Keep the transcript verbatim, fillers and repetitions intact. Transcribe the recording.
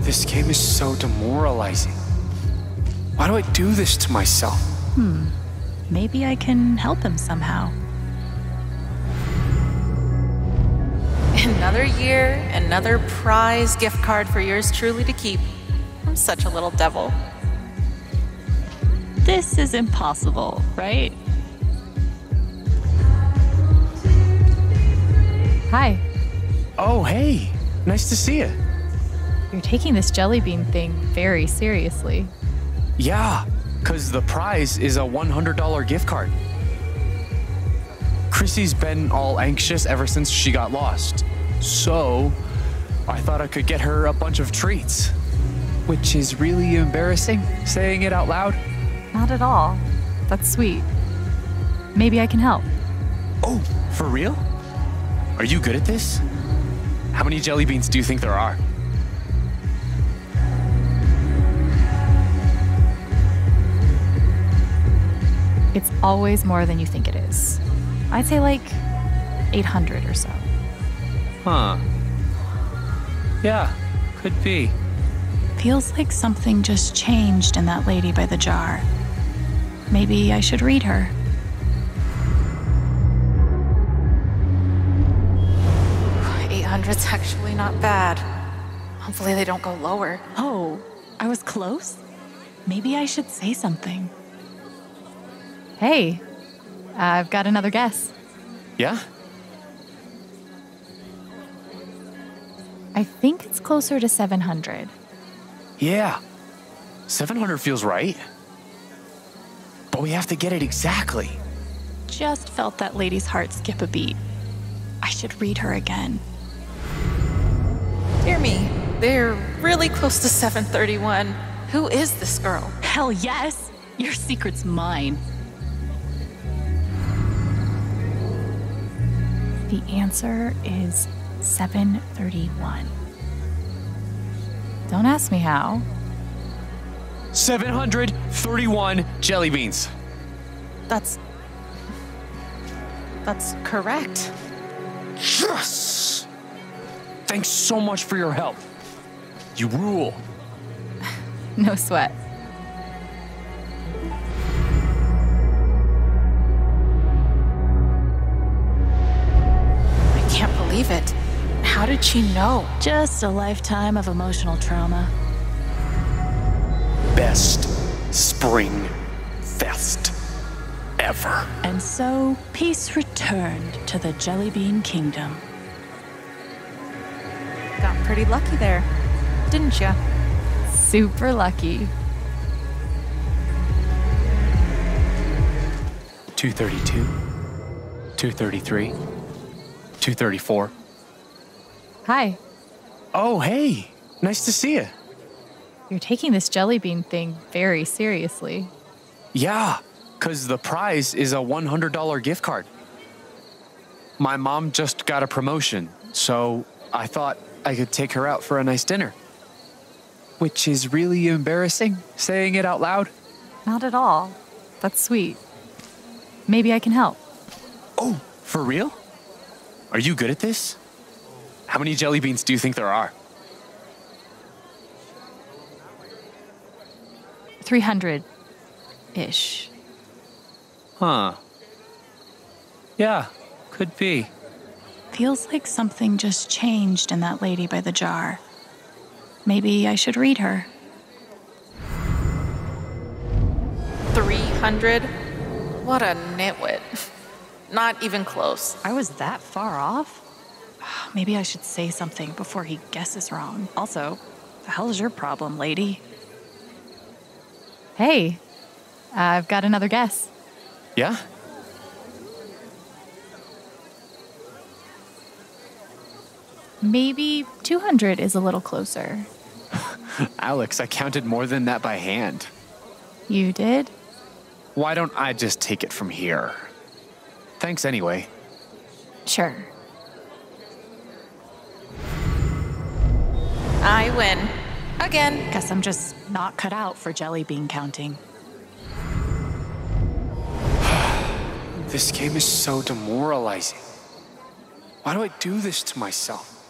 This game is so demoralizing. Why do I do this to myself? Hmm. Maybe I can help him somehow. Another year, another prize gift card for yours truly to keep. I'm such a little devil. This is impossible, right? Hi. Oh, hey. Nice to see you. You're taking this jelly bean thing very seriously. Yeah, because the prize is a one hundred dollar gift card. Chrissy's been all anxious ever since she got lost. So, I thought I could get her a bunch of treats. Which is really embarrassing, saying it out loud. Not at all. That's sweet. Maybe I can help. Oh, for real? Are you good at this? How many jelly beans do you think there are? It's always more than you think it is. I'd say like eight hundred or so. Huh. Yeah, could be. Feels like something just changed in that lady by the jar. Maybe I should read her. eight hundred's actually not bad. Hopefully they don't go lower. Oh, I was close? Maybe I should say something. Hey, I've got another guess. Yeah? I think it's closer to seven hundred. Yeah. seven hundred feels right. But we have to get it exactly. Just felt that lady's heart skip a beat. I should read her again. Dear me, they're really close to seven thirty-one. Who is this girl? Hell yes! Your secret's mine. The answer is seven thirty-one. Don't ask me how. seven hundred thirty-one jelly beans. That's... That's correct. Yes! Thanks so much for your help. You rule. No sweat. I can't believe it. How did she know? Just a lifetime of emotional trauma. Best spring fest ever. And so, peace returned to the Jelly Bean Kingdom. Got pretty lucky there, didn't ya? Super lucky. two thirty-two, two thirty-three, two thirty-four. Hi. Oh, hey. Nice to see you. You're taking this jelly bean thing very seriously. Yeah, because the prize is a one hundred dollar gift card. My mom just got a promotion, so I thought I could take her out for a nice dinner. Which is really embarrassing, saying it out loud. Not at all. That's sweet. Maybe I can help. Oh, for real? Are you good at this? How many jelly beans do you think there are? three hundred-ish. Huh. Yeah, could be. Feels like something just changed in that lady by the jar. Maybe I should read her. three hundred? What a nitwit. Not even close. I was that far off? Maybe I should say something before he guesses wrong. Also, the hell is your problem, lady? Hey, I've got another guess. Yeah? Maybe two hundred is a little closer. Alex, I counted more than that by hand. You did? Why don't I just take it from here? Thanks anyway. Sure. I win. Again. Guess I'm just not cut out for jelly bean counting. This game is so demoralizing. Why do I do this to myself?